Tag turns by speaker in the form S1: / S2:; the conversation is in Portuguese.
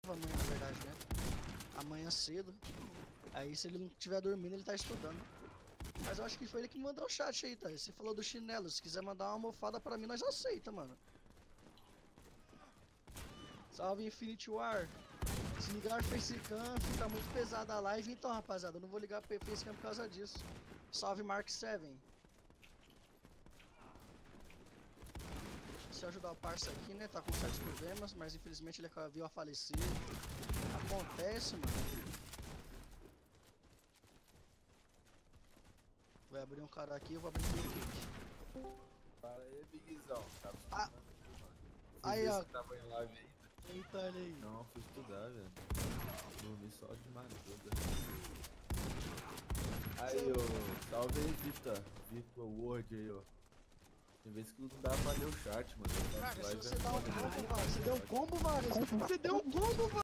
S1: amanhã, na verdade, né? Amanhã cedo. Aí se ele não estiver dormindo, ele tá estudando. Mas eu acho que foi ele que me mandou o chat aí, tá? Você falou do chinelo. Se quiser mandar uma almofada pra mim, nós aceita, mano. Salve Infinity War. Se ligar Facecam, fica muito pesada a live. Então, rapaziada, eu não vou ligar pro Facecam por causa disso. Salve Mark 7. Se ajudar o parça aqui, né? Tá com certos problemas, mas infelizmente ele veio a falecer. Acontece, mano. Vai abrir um cara aqui, eu vou abrir um kick.
S2: Fala aí, Bigzão. Tava
S1: Ah.
S2: estudando.
S1: Aí, ó.
S2: Você tava em live ainda?
S1: Eita, olha aí.
S2: Não, fui estudar, velho. Dormi só de madrugada. Aí, ô. Salve aí, Vitor Word aí, ó. Tem vezes que não dá pra ler o chat, mano.
S1: Cara, se você dá um combo, você deu um combo, Vargas. Você deu um combo,